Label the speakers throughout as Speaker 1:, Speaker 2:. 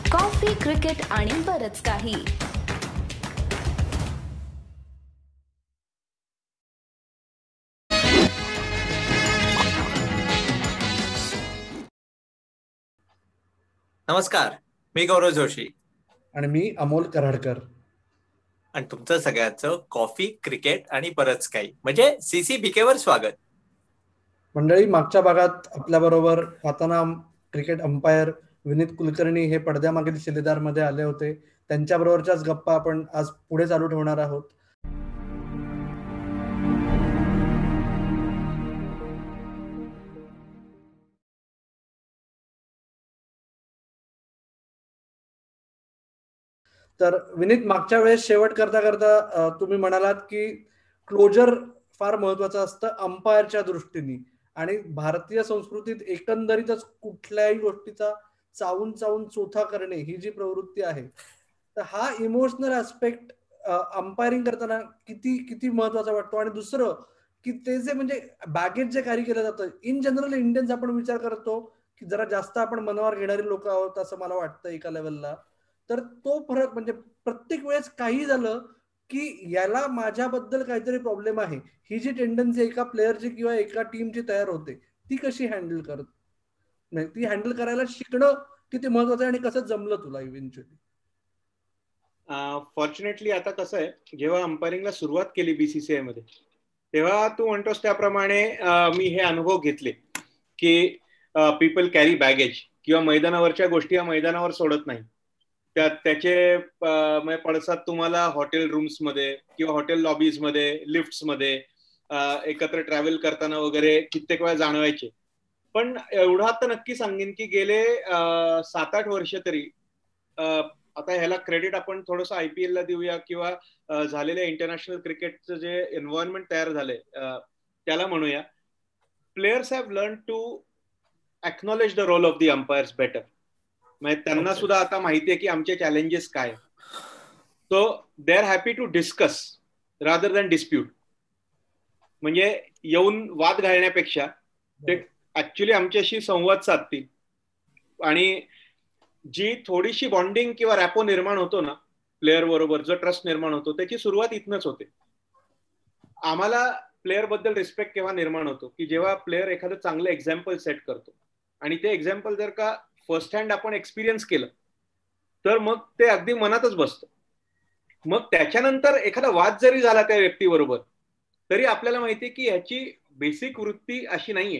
Speaker 1: Coffee, cricket आणि बरच काही.
Speaker 2: नमस्कार, मी गौरव जोशी
Speaker 3: आणि मी अमोल कराडकर
Speaker 2: आणि तुमचं सगळ्यांचं कॉफी, क्रिकेट आणि बरच काही म्हणजे CCBK वर स्वागत.
Speaker 3: मंडळी, मागच्या भागात आपल्या बरोबर ख्यातनाम क्रिकेट अंपायर विनीत कुलकर्णी हे पडद्यामागील शिलेदार मध्ये आले होते. त्यांच्या बरोबरच्याच गप्पा आपण आज पुढे चालू ठेवणार आहोत. तर विनीत, मागच्या वेळेस शेवट करता करता तुम्ही म्हणालात की क्लोजर फार महत्वाचं असतं अंपायरच्या दृष्टीने, आणि भारतीय संस्कृतीत एकंदरीतच कुठल्याही गोष्टीचा चावून चावून चोथा करणे ही जी प्रवृत्ती आहे, तर हा इमोशनल ऍस्पेक्ट अंपायरिंग करताना किती किती महत्वाचा वाटतो. आणि दुसरं की ते जे म्हणजे बॅगेज जे कॅरी केलं जातं, इन जनरल इंडियन्स आपण विचार करतो की जरा जास्त आपण मनावर घेणारी लोक आहोत असं मला वाटतं एका लेवलला. तर तो फरक म्हणजे प्रत्येक वेळेस काही झालं की याला माझ्याबद्दल काहीतरी प्रॉब्लेम आहे, ही जी टेंडन्सी एका प्लेअरची किंवा एका टीमची तयार होते, ती कशी हँडल करत, नाही ती हँडल करायला शिकणं किती महत्वाचं आहे, आणि कसं जमलं तुला इव्हेंच्युअली?
Speaker 4: फॉर्च्युनेटली आता कसं आहे, जेव्हा अंपायरिंगला सुरुवात केली BCCI मध्ये, तेव्हा तू म्हणतोस त्याप्रमाणे मी हे अनुभव घेतले की पीपल कॅरी बॅगेज, किंवा मैदानावरच्या गोष्टी या मैदानावर सोडत नाही. त्याचे पडसाद तुम्हाला हॉटेल रूम्स मध्ये किंवा हॉटेल लॉबीज मध्ये, लिफ्ट्स मध्ये, एकत्र ट्रॅव्हल करताना वगैरे कित्येक वेळा जाणवायचे. पण एवढं आता नक्की सांगेन की गेले 7-8 वर्ष तरी, आता ह्याला क्रेडिट आपण थोडंसं IPL ला देऊया, किंवा झालेल्या इंटरनॅशनल क्रिकेटचं जे एन्व्हायरमेंट तयार झालंय त्याला म्हणूया. Players have learn to acknowledge the role of the umpires better. म्हणजे त्यांना सुद्धा आता माहिती आहे की आमचे चॅलेंजेस काय, so they are happy to discuss rather than dispute. म्हणजे येऊन वाद घालण्यापेक्षा ते ऍक्च्युली आमच्याशी संवाद साधतील, आणि जी थोडीशी बॉन्डिंग किंवा रॅपो निर्माण होतो ना प्लेअर बरोबर, जो ट्रस्ट निर्माण होतो, त्याची सुरुवात इथनच होते. आम्हाला प्लेअर बद्दल रिस्पेक्ट केव्हा निर्माण होतो की जेव्हा प्लेअर एखादं चांगलं एक्झाम्पल सेट करतो, आणि ते एक्झाम्पल जर का फर्स्ट हँड आपण एक्सपिरियन्स केलं तर मग ते अगदी मनातच बसतं. मग त्याच्यानंतर एखादा वाद जरी झाला त्या व्यक्तीबरोबर, तरी आपल्याला माहितीये की ह्याची बेसिक वृत्ती अशी नाहीये.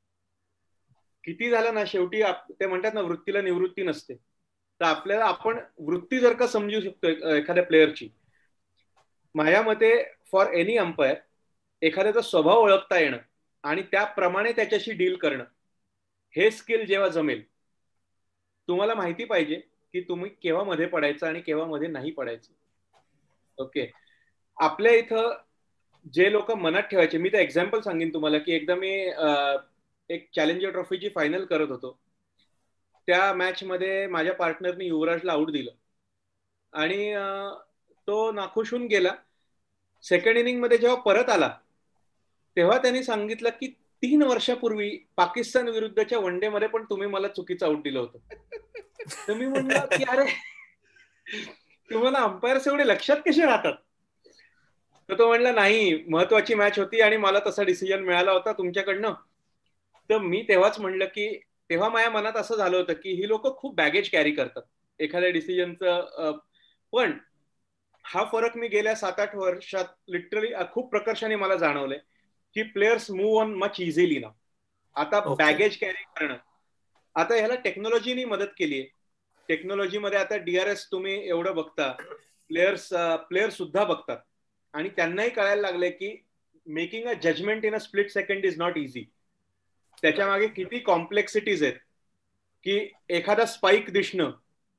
Speaker 4: किती झालं ना, शेवटी ते म्हणतात ना, वृत्तीला निवृत्ती नसते. तर आपल्याला आपण वृत्ती जर का समजू शकतो एखाद्या प्लेअरची, माझ्या मते फॉर एनी अंपायर एखाद्याचा स्वभाव ओळखता येणं आणि त्याप्रमाणे त्याच्याशी डील करणं, हे स्किल जेव्हा जमेल, तुम्हाला माहिती पाहिजे की तुम्ही केव्हा मध्ये पडायचं आणि केव्हा मध्ये नाही पडायचं. ओके, आपल्या इथं जे लोक मनात ठेवायचे, मी तर एक्झाम्पल सांगेन तुम्हाला की एकदा मी एक चॅलेंजर ट्रॉफीची फायनल करत होतो. त्या मॅच मध्ये माझ्या पार्टनरने युवराजला आउट दिलं आणि तो नाखुश होऊन गेला. सेकंड इनिंग मध्ये जेव्हा परत आला तेव्हा त्यांनी सांगितलं की 3 वर्षापूर्वी पाकिस्तान विरुद्धच्या वनडे मध्ये पण तुम्ही मला चुकीचं आउट दिलं होतं. तर मी म्हणलं की अरे, तुम्हाला अंपायर्स एवढे लक्षात कसे राहतात? तर तो म्हणला नाही, महत्वाची मॅच होती आणि मला तसा डिसिजन मिळाला होता तुमच्याकडनं. तर मी तेव्हाच म्हणलं की तेव्हा माझ्या मनात असं झालं होतं की ही लोक खूप बॅगेज कॅरी करतात एखाद्या डिसिजनचं. पण हा फरक मी गेल्या 7-8 वर्षात लिटरली खूप प्रकर्षाने मला जाणवलंय की players move on much easily ना. आता बॅगेज कॅरी करणं, आता ह्याला टेक्नॉलॉजीनी मदत केली आहे. टेक्नॉलॉजीमध्ये आता DRS तुम्ही एवढं बघता, प्लेयर्स सुद्धा बघतात, आणि त्यांनाही कळायला लागलंय की making a judgement in a split second is not easy. त्याच्या मागे किती कॉम्प्लेक्सिटीज आहेत की एखादा स्पाइक दिसणं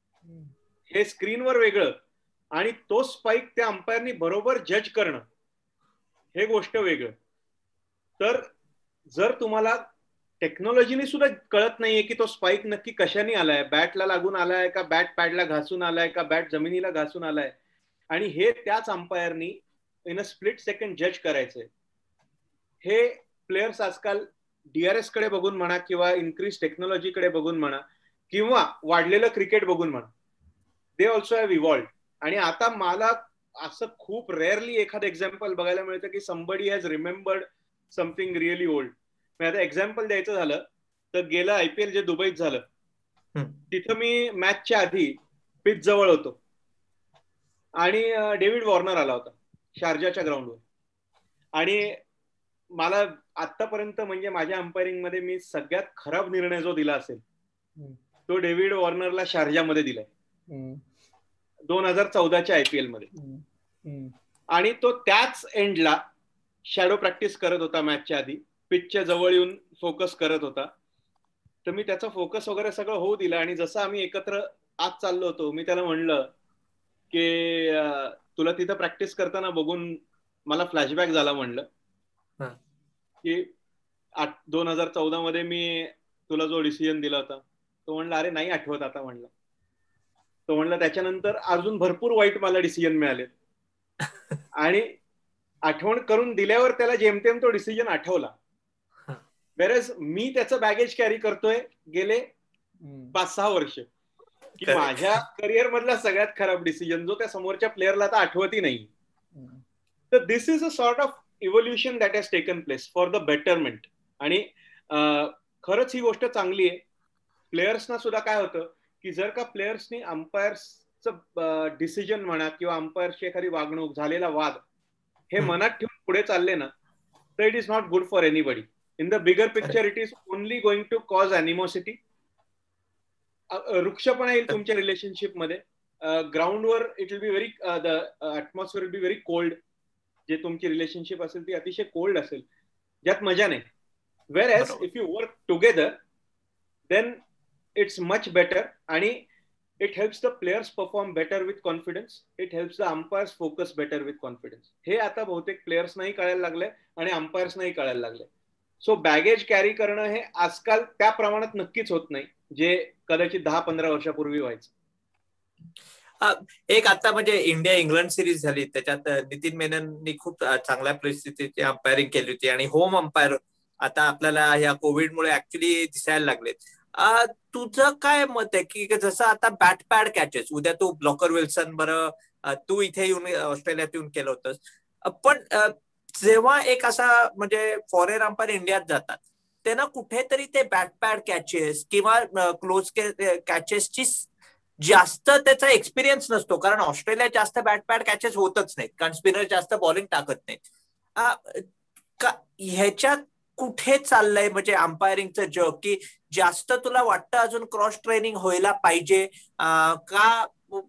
Speaker 4: हे स्क्रीनवर वेगळं, आणि तो स्पाइक त्या अंपायरनी बरोबर जज करणं हे गोष्ट वेगळं. तर जर तुम्हाला टेक्नॉलॉजीने सुद्धा कळत नाहीये की तो स्पाइक नक्की कशाने आलाय, बॅटला लागून आलाय का बॅट पॅडला घासून आलाय का बॅट जमिनीला घासून आलाय, आणि हे त्याच अंपायरनी इन अ स्प्लिट सेकंड जज करायचंय. हे प्लेयर्स आजकाल DRS कडे बघून म्हणा किंवा इन्क्रीज टेक्नॉलॉजीकडे बघून म्हणा किंवा वाढलेलं क्रिकेट बघून म्हणा, दे ऑल्सो हॅव इव्हॉल्ड. आणि आता मला असं खूप रेअरली एखादं एक्झाम्पल बघायला मिळतं की somebody has remembered something really old. आता एक्झाम्पल द्यायचं झालं तर गेलं IPL जे दुबईत झालं, तिथं मी मॅचच्या आधी पिच जवळ होतो आणि डेव्हिड वॉर्नर आला होता शारजाच्या ग्राउंडवर. आणि मला आतापर्यंत म्हणजे माझ्या अंपायरिंग मध्ये मी सगळ्यात खराब निर्णय जो दिला असेल तो डेव्हिड वॉर्नरला शारजामध्ये दिलाय 2014च्या IPL मध्ये. आणि तो त्याच एंडला शॅडो प्रॅक्टिस करत होता मॅचच्या आधी, पिचच्या जवळ येऊन फोकस करत होता. तर मी त्याचा फोकस वगैरे सगळं होऊ दिलं. आणि जसं आम्ही एकत्र आज चाललो होतो, मी त्याला म्हणलं की तुला तिथं प्रॅक्टिस करताना बघून मला फ्लॅशबॅक झाला. म्हणलं की 2014 मध्ये मी तुला जो डिसिजन दिला होता. तो म्हणला अरे नाही आठवत आता. म्हणलं तो म्हणला त्याच्यानंतर अजून भरपूर वाईट मला डिसिजन मिळाले. आणि आठवण करून दिल्यावर त्याला जेमतेम तो डिसिजन आठवला. वेरएज मी त्याचं बॅगेज कॅरी करतोय गेले 5-6 वर्ष की माझ्या करिअर मधला सगळ्यात खराब डिसिजन जो त्या समोरच्या प्लेअरला आता आठवतही नाही. तर this is a sort of evolution that has taken place for the betterment. आणि खरंच ही गोष्ट चांगली आहे. प्लेयर्सना सुद्धा काय होतं की जर का प्लेयर्सनी अंपायर्सचं डिसिजन म्हणा किंवा अंपायरची एखादी वागणूक, झालेला वाद हे मनात ठेवून पुढे चालले ना, तर it is not good for anybody. In the bigger picture it is only going to cause animosity. वृक्षपणा येईल तुमच्या रिलेशनशिप मध्ये. ग्राउंडवर it will be very, the atmosphere will be very cold. जे तुमची रिलेशनशिप असेल ती अतिशय कोल्ड असेल, ज्यात मजा नाही. Whereas if you work together then it's much better. आणि it helps the players perform better with confidence. It helps the umpires focus better with confidence. हे आता बहुतेक प्लेयर्सनाही कळायला लागलंय आणि अंपायर्सनाही कळायला लागलंय. सो बॅगेज कॅरी करणं हे आजकाल त्या प्रमाणात नक्कीच होत नाही जे कदाचित 10-15 वर्षापूर्वी व्हायचं.
Speaker 2: एक आता म्हणजे इंडिया इंग्लंड सिरीज झाली, त्याच्यात नितीन मेनननी खूप चांगल्या परिस्थितीची अंपायरिंग केली होती. आणि होम अंपायर आता आपल्याला या कोविडमुळे ऍक्च्युली दिसायला लागले. तुझं काय मत आहे की जसं आता बॅट पॅड कॅचेस, उद्या तू ब्लॉकर विल्सन बरं तू इथे येऊन ऑस्ट्रेलियात येऊन केलं होतंस, पण जेव्हा एक असा म्हणजे फॉरेन अंपायर इंडियात जातात त्यांना कुठेतरी ते बॅट पॅड कॅचेस किंवा क्लोज कॅचेसची जास्त त्याचा एक्सपिरियन्स नसतो. कारण ऑस्ट्रेलियात जास्त बॅट पॅड कॅचेस होतच नाहीत, कारण स्पिनर जास्त बॉलिंग टाकत नाहीत. ह्याच्यात कुठे चाललंय म्हणजे अंपायरिंगचं जग, की जास्त तुला वाटतं अजून क्रॉस ट्रेनिंग व्हायला पाहिजे का?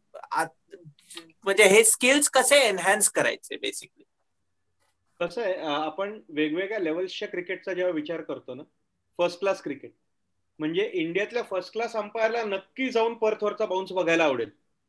Speaker 2: म्हणजे हे स्किल्स कसे एनहान्स करायचे बेसिकली?
Speaker 4: कसं आहे, आपण वेगवेगळ्या लेवल्सच्या क्रिकेटचा जेव्हा विचार करतो ना, फर्स्ट क्लास क्रिकेट म्हणजे इंडियातल्या फर्स्ट क्लास अंपायरला नक्की जाऊन पर्थवरचा बाउन्स बघायला आवडेल.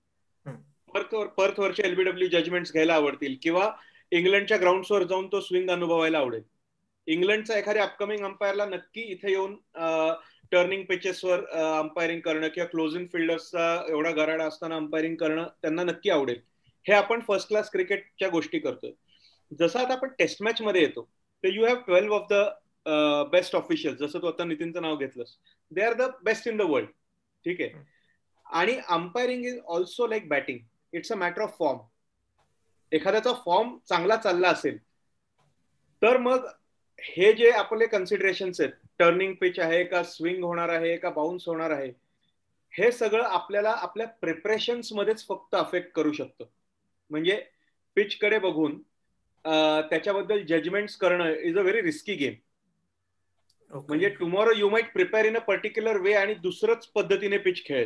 Speaker 4: पर्थवरचे LBW जजमेंट्स घ्यायला आवडतील किंवा इंग्लंडच्या ग्राउंड्सवर जाऊन तो स्विंग अनुभवायला आवडेल. इंग्लंडचा एखाद्या अपकमिंग अंपायरला नक्की इथे येऊन टर्निंग पिचेसवर अंपायरिंग करणं किंवा क्लोजिंग फिल्डर्सचा एवढा गराडा असताना अंपायरिंग करणं त्यांना नक्की आवडेल. हे आपण फर्स्ट क्लास क्रिकेटच्या गोष्टी करतोय. जसं आता आपण टेस्ट मॅच मध्ये येतो तर you have 12 of the best official. जसं तू आता नितीनचं नाव घेतलंस, they are the best in the world. ठीक आहे. आणि umpiring is also like batting, it's a matter of form. एखाद्याचा फॉर्म चांगला चालला असेल तर मग हे जे आपले कन्सिडरेशन्स आहेत, टर्निंग पिच आहे का, स्विंग होणार आहे का, बाउन्स होणार आहे, हे सगळं आपल्याला आपल्या प्रिपरेशन्स मध्येच फक्त अफेक्ट करू शकतं. म्हणजे पिच कडे बघून त्याच्याबद्दल जजमेंट्स करणं is a very risky game. म्हणजे tomorrow you might prepare in a particular way आणि दुसरंच पद्धतीने पिच खेळेल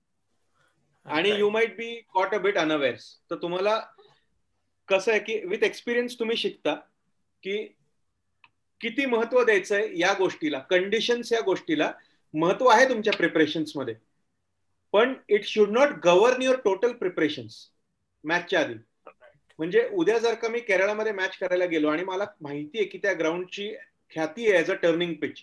Speaker 4: आणि you might be caught a bit unawares. तर तुम्हाला कसं आहे की विथ एक्सपिरियन्स तुम्ही शिकता की किती महत्व द्यायचंय या गोष्टीला, कंडिशन्स या गोष्टीला महत्व आहे तुमच्या प्रिपरेशन्स मध्ये, पण it should not govern your total preparations मॅचच्या आधी. म्हणजे उद्या जर का मी केरळमध्ये मॅच करायला गेलो आणि मला माहिती आहे की त्या ग्राउंडची ख्याती आहे ॲज अ टर्निंग पिच,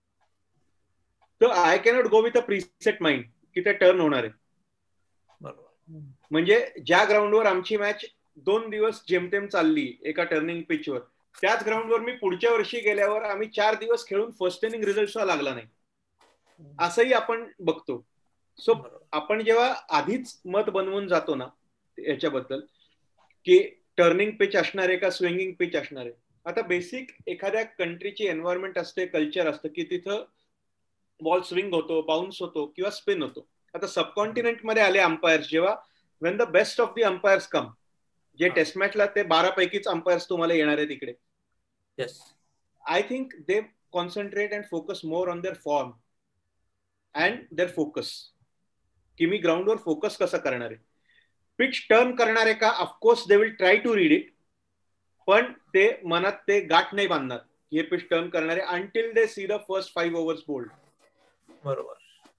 Speaker 4: तर I cannot go with a preset mind की ते टर्न होणार आहे. म्हणजे ज्या ग्राउंडवर आमची मॅच 2 दिवस जेमतेम चालली एका टर्निंग पिचवर, त्याच ग्राउंडवर मी पुढच्या वर्षी गेल्यावर आम्ही 4 दिवस खेळून फर्स्ट इनिंग रिझल्ट सुद्धा लागला नाही, असंही आपण बघतो. सो आपण जेव्हा आधीच मत बनवून जातो ना याच्याबद्दल की टर्निंग पिच असणार आहे का स्विंगिंग पिच असणार आहे, आता बेसिक एखाद्या कंट्रीची एन्व्हायरमेंट असते, कल्चर असतं की तिथं बॉल स्विंग होतो, बाउन्स होतो किंवा स्पिन होतो. आता सबकॉन्टिनेंट मध्ये आले अंपायर्स जेव्हा, when the best of the umpires come, जे टेस्ट मॅचला ते 12 पैकीच अंपायर्स तुम्हाला येणार आहेत इकडे.
Speaker 2: Yes,
Speaker 4: I think they concentrate and focus more on their form and their focus, की मी ग्राउंडवर फोकस कसं करणार आहे. पिच टर्न करणार आहे का, of course they will try to read it, पण ते मनात ते गाठ नाही बांधणार हे पिच टर्न करणारे until they see the first 5 overs bowled.
Speaker 2: बरोबर.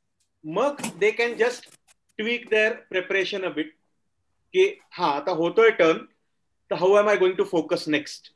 Speaker 4: मग they can just tweak their preparation a bit, की हा आता होतोय टर्न, तर how am I going to focus next.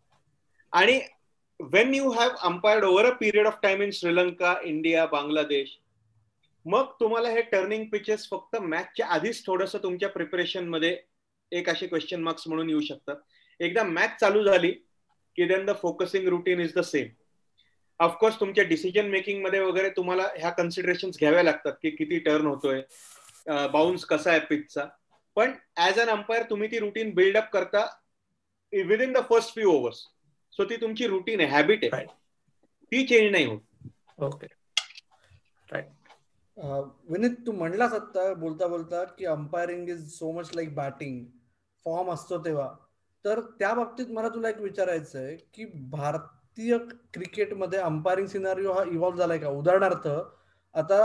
Speaker 4: आणि when you have umpired over a period of time in Sri Lanka, India, Bangladesh, मग तुम्हाला हे टर्निंग पिचेस फक्त मॅचच्या आधीच थोडंसं तुमच्या प्रिपरेशन मध्ये एक असे क्वेश्चन मार्क्स म्हणून येऊ शकतात. एकदा मॅच चालू झाली की then the focusing routine is the same. Of course तुमच्या डिसिजन मेकिंग मध्ये वगैरे तुम्हाला ह्या कन्सिडरेशन घ्याव्या लागतात की किती टर्न होतोय, बाउन्स कसा आहे पिचचा, पण ऍज अन अंपायर तुम्ही ती रुटीन बिल्डअप करता within the first few overs. So ती तुमची रुटीन आहे, हॅबिट आहे, ती चेंज नाही होत.
Speaker 2: Okay, right.
Speaker 3: विनीत, तू म्हणलास आता बोलता बोलता की umpiring is so much like batting, form असतो तेव्हा. तर त्या बाबतीत मला तुला एक विचारायचं आहे की भारतीय क्रिकेटमध्ये अंपायरिंग सिनारिओ हा इव्हॉल्व्ह झालाय का? उदाहरणार्थ, आता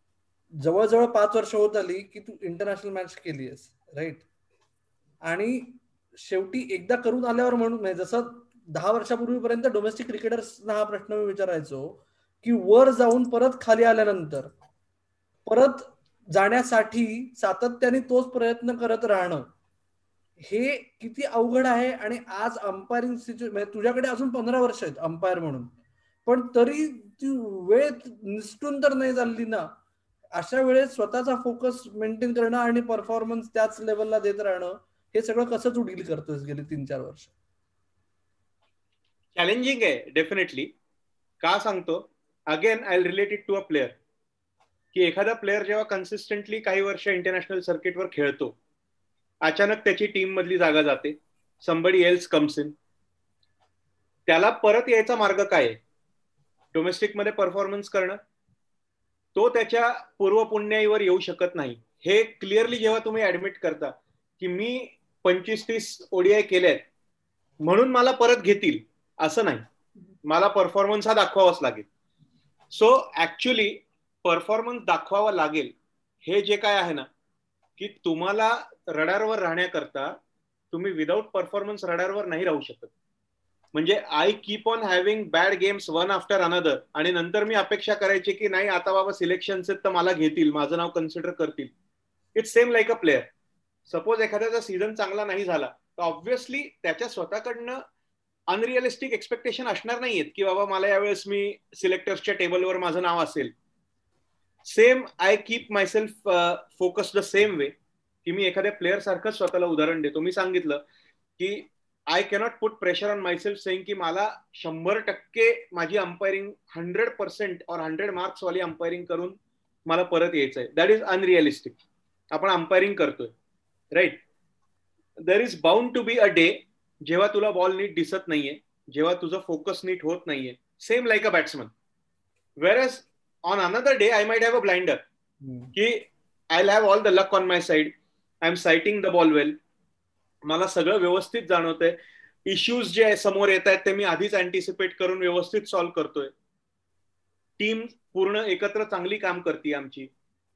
Speaker 3: जवळजवळ 5 वर्ष होत आली की तू इंटरनॅशनल मॅच केली आहेस, राईट? आणि शेवटी एकदा करून आल्यावर म्हणून नाही, जसं 10 वर्षापूर्वीपर्यंत डोमेस्टिक क्रिकेटर्सना हा प्रश्न मी विचारायचो की वर जाऊन परत खाली आल्यानंतर परत जाण्यासाठी सातत्याने तोच प्रयत्न करत राहणं हे किती अवघड आहे. आणि आज अंपायरिंग सिच्युएशन, तुझ्याकडे अजून 15 वर्ष आहेत अंपायर म्हणून, पण तरी ती वेळ निसटून तर नाही चालली ना. अशा वेळेस स्वतःचा फोकस मेंटेन करणं आणि परफॉर्मन्स त्याच लेवलला देत राहणं, हे सगळं कसं तू डील करतोस गेली 3-4 वर्ष?
Speaker 4: चॅलेंजिंग आहे डेफिनेटली. का सांगतो, again I relate it to a player, की एखादा प्लेअर जेव्हा कन्सिस्टंटली काही वर्ष इंटरनॅशनल सर्किटवर खेळतो, अचानक त्याची टीम मधली जागा जाते, समबडी एल्स कम्स इन, त्याला परत यायचा मार्ग काय आहे? डोमेस्टिक मध्ये परफॉर्मन्स करणं. तो त्याच्या पूर्वपुण्याईवर येऊ शकत नाही. हे क्लिअरली जेव्हा तुम्ही ऍडमिट करता की मी 25-30 ओडीआय केलेत म्हणून मला परत घेतील, असं नाही, मला परफॉर्मन्स हा दाखवावाच लागेल. सो ऍक्च्युली परफॉर्मन्स दाखवावा लागेल हे जे काय आहे ना, की तुम्हाला रडारवर राहण्याकरता तुम्ही विदाऊट परफॉर्मन्स रडारवर नाही राहू शकत. म्हणजे I keep on having bad games one after another, आणि नंतर मी अपेक्षा करायची की नाही आता बाबा सिलेक्शन्स तर मला घेतील, माझं नाव कन्सिडर करतील. It's same like a player. Suppose एखाद्याचा सीझन चांगला नाही झाला तर ऑब्व्हियसली त्याच्या स्वतःकडनं अनरिअलिस्टिक एक्सपेक्टेशन असणार नाहीयेत की बाबा मला यावेळेस मी सिलेक्टर्सच्या टेबलवर माझं नाव असेल. Same I keep myself focus the same way, की मी एखाद्या प्लेअर सारखंच स्वतःला उदाहरण देतो. मी सांगितलं की I cannot put pressure on myself saying की मला 100% माझी अंपायरिंग 100% और 100 मार्क्स वाली अंपायरिंग करून मला परत यायचंय. That is unrealistic. आपण अंपायरिंग करतोय, right? There is bound to be a day जेव्हा तुला बॉल नीट दिसत नाहीये, जेव्हा तुझं फोकस नीट होत नाहीये. Same like a batsman. Whereas on another day I might have a blinder, की I'll have all the luck on my side, I'm sighting the ball well, मला सगळं व्यवस्थित जाणवतंय, इश्यूज जे समोर येत आहेत ते मी आधीच अँटिसिपेट करून व्यवस्थित सॉल्व्ह करतोय, टीम पूर्ण एकत्र चांगली काम करते आमची.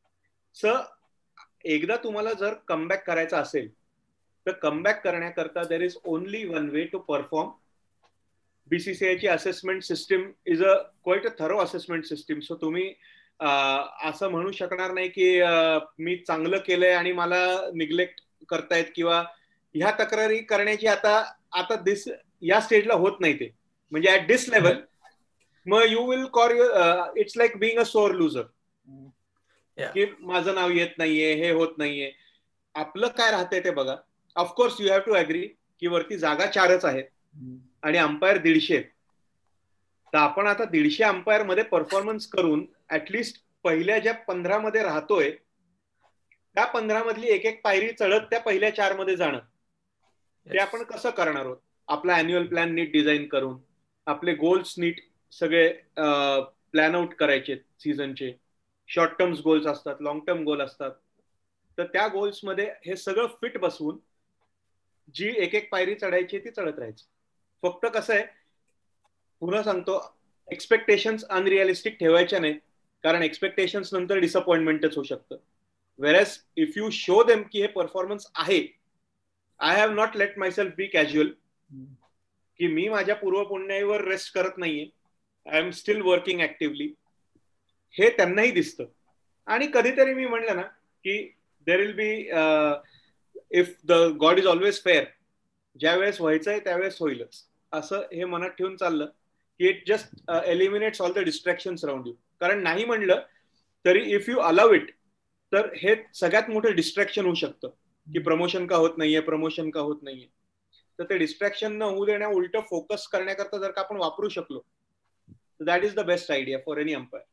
Speaker 4: एकदा तुम्हाला जर कमबॅक करायचा असेल तर कमबॅक करण्याकरता there is only one way to perform. बीसीसीआयची assessment system is a quite a thorough assessment system. So तुम्ही असं म्हणू शकणार नाही की मी चांगलं केलंय आणि मला निग्लेक्ट करतायत किंवा ह्या तक्रारी करण्याची आता दिस या स्टेजला होत नाही. ते म्हणजे ऍट दिस लेवल मग you will call it's like being a sore loser, की माझं नाव येत नाहीये, हे होत नाहीये. आपलं काय राहतंय ते बघा. Of course you have to agree की वरती जागा 4च आहेत आणि अंपायर 150. तर आपण आता 150 अंपायर मध्ये परफॉर्मन्स करून ऍटलिस्ट पहिल्या ज्या 15 मध्ये राहतोय त्या 15 मधली एक एक पायरी चढत त्या पहिल्या 4 मध्ये जाणं, ते आपण कसं करणार आहोत? आपला अॅन्युअल प्लॅन नीट डिझाईन करून, आपले गोल्स नीट सगळे प्लॅन आउट करायचे सीझनचे. शॉर्ट टर्म गोल्स असतात, लॉंग टर्म गोल असतात. तर त्या गोल्स मध्ये हे सगळं फिट बसवून जी एक एक पायरी चढायची ती चढत राहायची. फक्त कसं आहे, पुन्हा सांगतो, एक्सपेक्टेशन्स अनरिअलिस्टिक ठेवायच्या नाही, कारण एक्सपेक्टेशन्स नंतर डिसअपॉइंटमेंटच होऊ शकतं. Whereas if you show them की हे परफॉर्मन्स आहे, I have not let myself be casual, की मी माझ्या पूर्वपुण्याईवर रेस्ट करत नाहीये, I am still working actively, हे त्यांनाही दिसतं. आणि कधीतरी मी म्हणलं ना की there will be if the God is always fair, ज्या वेळेस व्हायचंय त्यावेळेस होईलच, असं हे मनात ठेवून चाललं की it just eliminates all the distractions around you. कारण नाही म्हणलं तरी इफ यू अलाव इट, तर हे सगळ्यात मोठं डिस्ट्रॅक्शन होऊ शकतं की प्रमोशन का होत नाहीये, प्रमोशन का होत नाहीये. तर ते डिस्ट्रॅक्शन न होऊ देण्या उलट फोकस करण्याकरता जर का आपण वापरू शकलो, that is the best idea for any umpire.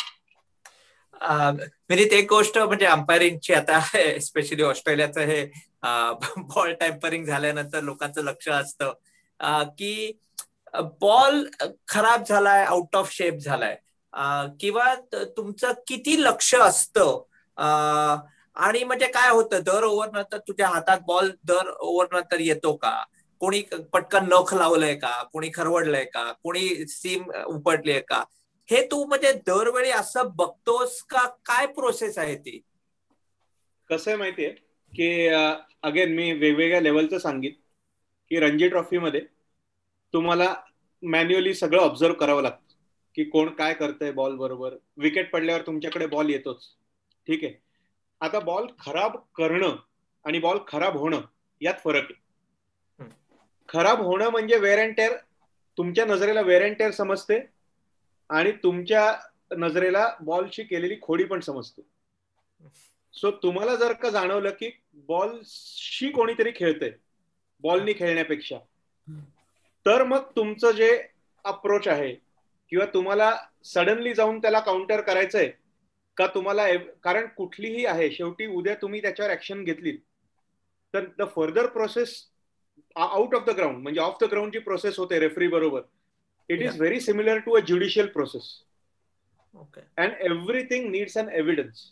Speaker 2: Vineet, एक गोष्ट म्हणजे अंपायरिंगची, आता स्पेशली ऑस्ट्रेलियाचं हे बॉल टॅम्परिंग झाल्यानंतर लोकांचं लक्ष असतं की बॉल खराब झालाय, आउट ऑफ शेप झालाय, किंवा तुमचं किती लक्ष असतं, आणि म्हणजे काय होतं, दर ओव्हर नंतर तुझ्या हातात बॉल दर ओव्हर नंतर येतो का, कोणी पटकन नख लावलंय का, कोणी खरवडलंय का, कोणी सीम उपटलीय का, हे तू म्हणजे दरवेळी असं बघतोस का? काय प्रोसेस आहे ती?
Speaker 4: कसं आहे माहितीये की अगेन मी वेगवेगळ्या लेवलचं सांगित की रणजी ट्रॉफीमध्ये तुम्हाला मॅन्युअली सगळं ऑब्झर्व करावं लागतं की कोण काय करतंय बॉल बरोबर. विकेट पडल्यावर तुमच्याकडे बॉल येतोच, ठीक आहे. आता बॉल खराब करणं आणि बॉल खराब होणं यात फरक आहे. खराब होणं म्हणजे वेअर अँड टेअर, तुमच्या नजरेला वेअर अँड टेअर समजते आणि तुमच्या नजरेला बॉलची केलेली खोडी पण समजते. सो तुम्हाला जर का जाणवलं की बॉलशी कोणीतरी खेळतंय बॉलनी खेळण्यापेक्षा, तर मग तुमचं जे अप्रोच आहे किंवा तुम्हाला सडनली जाऊन त्याला काउंटर करायचंय का तुम्हाला, कारण कुठलीही आहे शेवटी उद्या तुम्ही त्याच्यावर ऍक्शन घेतली तर the further process out of the ground, म्हणजे ऑफ द ग्राउंड जी प्रोसेस होते रेफरी बरोबर, it is very similar to a judicial process. And everything needs an evidence.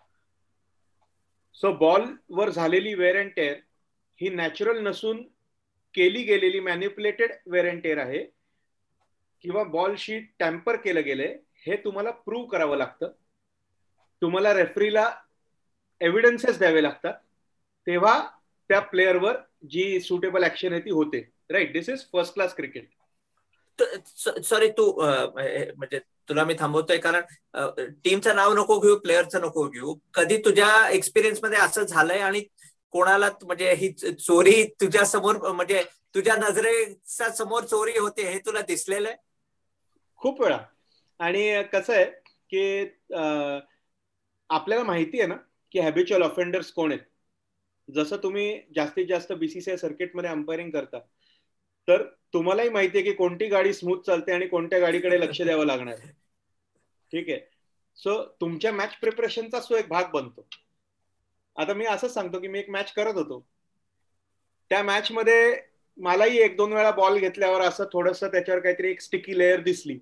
Speaker 4: So बॉलवर झालेली वेअर अँड टेअर ही नॅचरल नसून केली गेलेली मॅन्युप्युलेटेड वेअर अँड टेअर आहे, किंवा बॉलशी टॅम्पर केलं गेलंय हे तुम्हाला प्रूव्ह करावं लागतं. तुम्हाला रेफरीला एव्हिडन्सेस द्यावे लागतात, तेव्हा त्या प्लेअरवर जी सुटेबल ऍक्शन आहे ती होते. Right, this is first class cricket.
Speaker 2: Sorry, तू म्हणजे तुला मी थांबवतोय कारण टीमचं नाव नको घेऊ, प्लेअरचं नको घेऊ. कधी तुझ्या एक्सपिरियन्स मध्ये असं झालंय आणि कोणाला म्हणजे ही चोरी तुझ्या समोर, म्हणजे तुझ्या नजरेच्या समोर चोरी होते हे तुला दिसलेलं आहे?
Speaker 4: खूप वेळा. आणि कसं आहे की आपल्याला माहिती आहे ना की हॅबिच्युअल ऑफेंडर्स कोण आहेत. जसं तुम्ही जास्तीत जास्त बीसीसीआय सर्किटमध्ये अंपायरिंग करता, तर तुम्हालाही माहिती आहे की कोणती गाडी स्मूथ चालते आणि कोणत्या गाडीकडे लक्ष द्यावं लागणार, ठीक आहे. सो तुमच्या मॅच प्रिपरेशनचा तो एक भाग बनतो. आता मी असंच सांगतो की मी एक मॅच करत होतो, त्या मॅच मध्ये मलाही 1-2 वेळा बॉल घेतल्यावर असं थोडंसं त्याच्यावर काहीतरी एक स्टिकी लेअर दिसली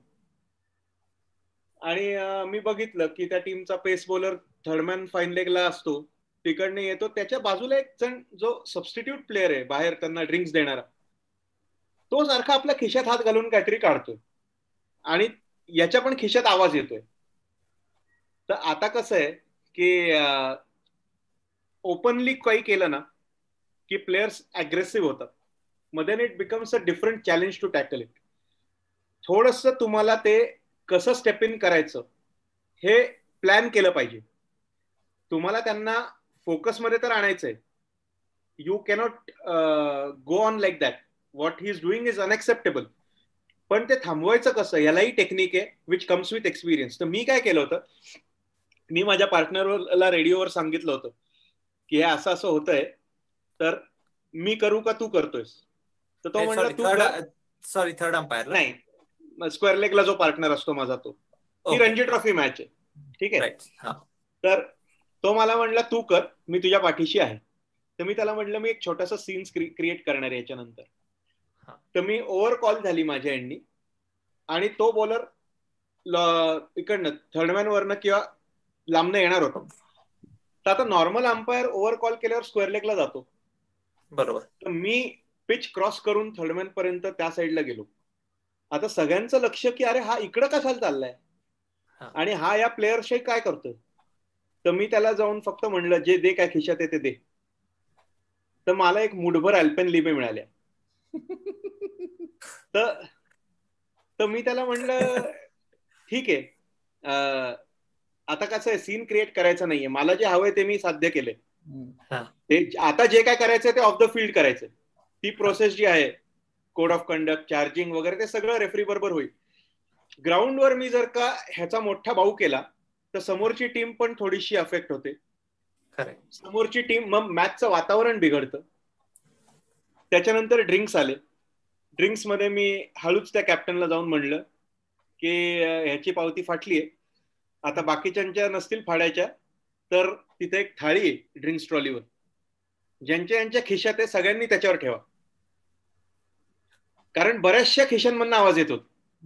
Speaker 4: आणि मी बघितलं की त्या टीमचा पेस बॉलर थर्डमॅन फाईन लेगला असतो, तिकडने येतो, त्याच्या बाजूला एक जण जो सबस्टिट्यूट प्लेअर आहे बाहेर त्यांना ड्रिंक्स देणारा, तो सारखा आपल्या खिशात हात घालून काहीतरी काढतोय आणि याच्या पण खिशात आवाज येतोय. तर आता कसं आहे की ओपनली काही केलं ना की प्लेयर्स अग्रेसिव्ह होतात, मग then it becomes a different challenge to tackle it. थोडंसं तुम्हाला ते कसं स्टेप इन करायचं हे प्लॅन केलं पाहिजे. तुम्हाला त्यांना फोकसमध्ये तर आणायचंय, you cannot go on like that. What he is doing is unacceptable. पण ते थांबवायचं कसं यालाही टेक्निक आहे विच कम्स विथ एक्सपिरियन्स. तर मी काय केलं होतं, मी माझ्या पार्टनरला रेडिओवर सांगितलं होतं की हे असं असं होतंय, तर मी करू का तू करतोयस. तर तो म्हणला तू
Speaker 2: थर्ड अंपायर
Speaker 4: नाही, स्क्वेअर लेगला जो पार्टनर असतो माझा तो, ही रणजी ट्रॉफी मॅच आहे, ठीक आहे.
Speaker 2: राईट. हा.
Speaker 4: तर तो मला म्हणला तू कर, मी तुझ्या पाठीशी आहे. तर मी त्याला म्हटलं मी एक छोटासा सीन क्रिएट करणार आहे याच्यानंतर. तर मी ओव्हर कॉल झाली माझ्या एंडनी आणि तो बॉलर इकडनं थर्डमॅन वरनं किंवा लांबनं येणार होता. तर आता नॉर्मल अंपायर ओव्हर कॉल केल्यावर स्क्वेअर लेगला जातो.
Speaker 2: बरोबर.
Speaker 4: तर मी पिच क्रॉस करून थर्डमॅन पर्यंत त्या साईडला गेलो. आता सगळ्यांचं लक्ष की अरे हा इकडं कशाला चाललाय आणि हा या प्लेयरशी काय करतोय. तर मी त्याला जाऊन फक्त म्हणलं जे दे काय खिशात आहे ते दे. तर मला एक मुठभर अल्पेनलिबे मिळाल्या. तर मी त्याला म्हणलं ठीक आहे, आता कसं आहे सीन क्रिएट करायचं नाहीये, मला जे हवंय ते मी साध्य केलंय. आता जे काय करायचंय ते ऑफ द फील्ड करायचंय. ती प्रोसेस जी आहे कोड ऑफ कंडक्ट, चार्जिंग वगैरे ते सगळं रेफरी बरोबर होईल. ग्राउंडवर मी जर का ह्याचा मोठा भाऊ केला तर समोरची टीम पण थोडीशी अफेक्ट होते. समोरची टीम मग मॅचचं वातावरण बिघडतं. त्याच्यानंतर ड्रिंक्स आले. ड्रिंक्स मध्ये मी हळूच त्या कॅप्टनला जाऊन म्हणलं की ह्याची पावती फाटलीये, आता बाकीच्यांच्या नसतील फाडायच्या तर तिथे एक थाळी आहे ड्रिंक्स ट्रॉलीवर, ज्यांच्या यांच्या खिशात आहे सगळ्यांनी त्याच्यावर ठेवा. कारण बऱ्याचशा खिशांमधनं आवाज येतो.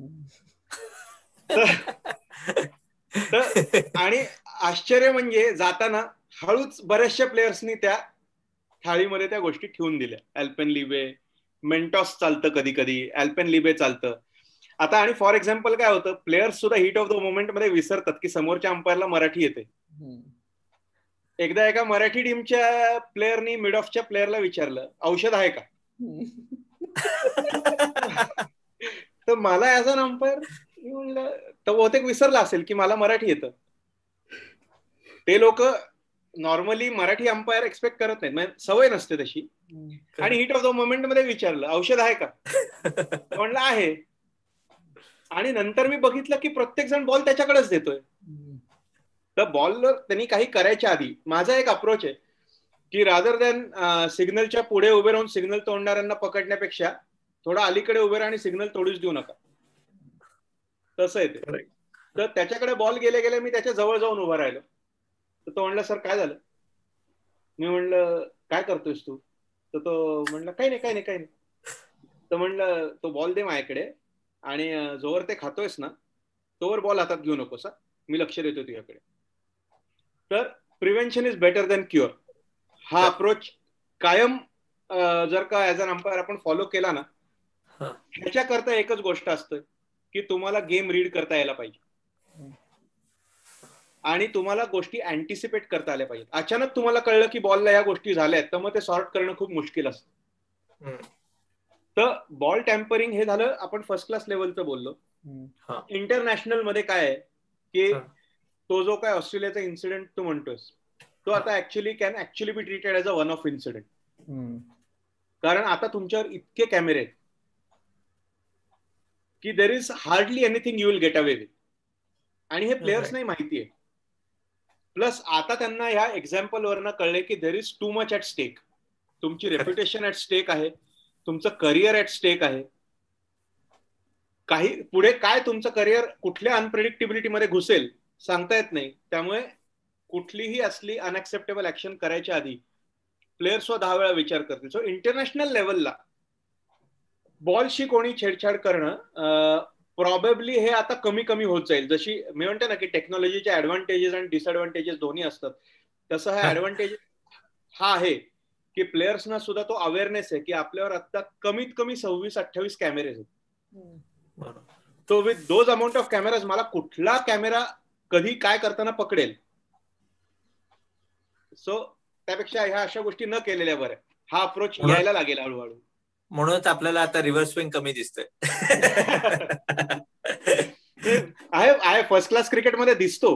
Speaker 4: आणि आश्चर्य म्हणजे जाताना हळूच बऱ्याचशा प्लेयर्सनी त्या थाळीमध्ये त्या गोष्टी ठेवून दिल्या. अल्पेनलिबे, मेंटॉस चालतं, कधी कधी अल्पेनलिबे चालतं. आता आणि फॉर एक्झाम्पल काय होतं, प्लेयर्स सुद्धा हिट ऑफ द मोमेंट मध्ये विसरतात की समोरच्या अंपायरला मराठी येते. एकदा एका मराठी टीमच्या प्लेयरनी मिड ऑफच्या प्लेयरला विचारलं औषध आहे का. तर मला ऍज अन अंपायर मी म्हणलं, तर बहुतेक विसरला असेल की मला मराठी येतं. ते लोक नॉर्मली मराठी अंपायर एक्सपेक्ट करत नाहीत, म्हणजे सवय नसते तशी. आणि हिट ऑफ द मोमेंट मध्ये विचारलं औषध आहे का, म्हणलं आहे. आणि नंतर मी बघितलं की प्रत्येक जण बॉल त्याच्याकडेच देतोय. तर बॉल त्यांनी काही करायच्या आधी माझा एक अप्रोच आहे की रादर दॅन सिग्नलच्या पुढे उभे राहून सिग्नल तोडणाऱ्यांना पकडण्यापेक्षा थोडा अलीकडे उभे राहा आणि सिग्नल तोडूच देऊ नका, तसं आहे ते. तर त्याच्याकडे बॉल गेले गेले मी त्याच्या जवळ जाऊन उभा राहिलो. तर तो म्हणला सर काय झालं. मी म्हणलं काय करतोयस तू. तर तो म्हणला काही नाही. तर म्हणलं तो बॉल दे माझ्याकडे आणि जोवर ते खातोयस ना तोवर बॉल हातात घेऊ नकोस, मी लक्ष देतो तुझ्याकडे. तर prevention is better than cure हा अप्रोच कायम जर का ऍज अन अंपायर आपण फॉलो केला ना, ह्याच्याकरता एकच गोष्ट असतं की तुम्हाला गेम रीड करता यायला पाहिजे आणि तुम्हाला गोष्टी अँटिसिपेट करता आल्या पाहिजेत. अचानक तुम्हाला कळलं की बॉलला या गोष्टी झाल्यात तर मग ते सॉर्ट करणं खूप मुश्किल असतं. तर बॉल टॅम्परिंग हे झालं आपण फर्स्ट क्लास लेवलचं बोललो. इंटरनॅशनल मध्ये काय आहे की तो जो काय ऑस्ट्रेलियाचा इन्सिडेंट तू म्हणतोस तो आता actually can actually be treated as a one off incident. कारण आता तुमच्यावर इतके कॅमेरे आहेत की there is hardly anything you will get away with. आणि हे प्लेयर्स नाही माहिती आहे. प्लस आता त्यांना ह्या एक्झाम्पल वरनं कळले की there is too much at stake. तुमची रेप्युटेशन ॲट स्टेक आहे, तुमचं करिअर ॲट स्टेक आहे. काही पुढे काय तुमचं करिअर कुठल्या अनप्रेडिक्टेबिलिटी मध्ये घुसेल सांगता येत नाही. त्यामुळे कुठलीही असली अनएक्सेप्टेबल ऍक्शन करायच्या आधी प्लेयर्स 10 वेळा विचार करतील. सो इंटरनॅशनल लेवलला बॉलशी कोणी छेडछाड करणं प्रॉबेबली हे आता कमी कमी होत जाईल. जशी मी म्हणते ना की टेक्नॉलॉजीचे ऍडव्हान्टेजेस आणि डिसएडव्हान्टेजेस दोन्ही असतात, तसं हा ऍडव्हान्टेज हा आहे की प्लेयर्सना सुद्धा तो अवेअरनेस आहे की आपल्यावर आता कमीत कमी 26-28 कॅमेरे आहेत. तो with those amount of cameras मला कुठला कॅमेरा कधी काय करताना पकडेल. सो त्यापेक्षा ह्या अशा गोष्टी न केलेल्या बऱ्या. हा अप्रोच यायला लागेल हळूहळू.
Speaker 2: म्हणूनच आपल्याला आता रिव्हर्स स्विंग कमी दिसतोय.
Speaker 4: आहे फर्स्ट क्लास क्रिकेटमध्ये दिसतो.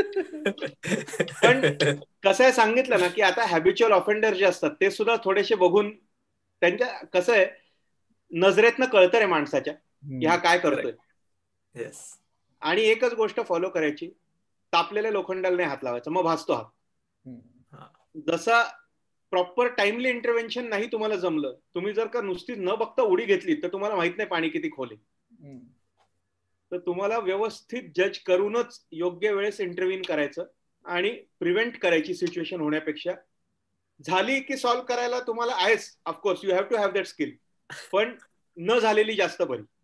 Speaker 4: पण कसं आहे सांगितलं ना की आता हॅबिच्युअल ऑफेंडर जे असतात ते सुद्धा थोडेसे बघून त्यांच्या कसं आहे नजरेतनं कळतं रे माणसाच्या की हा काय करतोय. आणि एकच गोष्ट फॉलो करायची, तापलेल्या लोखंडाला नाही हात लावायचा, मग भासतो हात. जसा प्रॉपर टाइमली इंटरव्हेन्शन नाही तुम्हाला जमलं, तुम्ही जर का नुसती न बघता उडी घेतली तर तुम्हाला माहित नाही पाणी किती खोल आहे. तर तुम्हाला व्यवस्थित जज करूनच योग्य वेळेस इंटरव्ह्यून करायचं आणि प्रिव्हेंट करायची सिच्युएशन होण्यापेक्षा. झाली की सॉल्व्ह करायला तुम्हाला आहेच, of course you have to have that skill, पण न झालेली जास्त बरी.